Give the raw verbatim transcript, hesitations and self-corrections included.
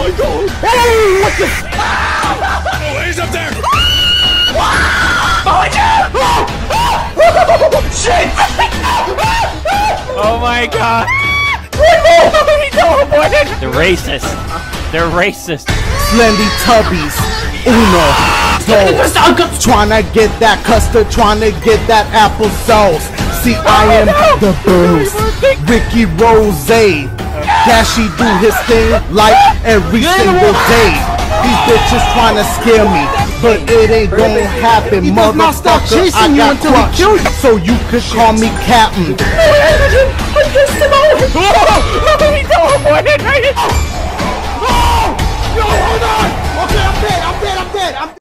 my god! Oh, what the? Oh, he's up there! Behind you! Oh, shit! Oh my god! They're racist. They're racist. Slendytubbies, uno, dos. Tryna get that custard, tryna get that applesauce. See, I am the Bruce, Ricky Rose. Cashy do his thing like every single day. These bitches tryna scare me, but it ain't gonna happen, motherfucker. I got crutch, so you could call me Captain. I kissed him out! Oh, he teleported right in!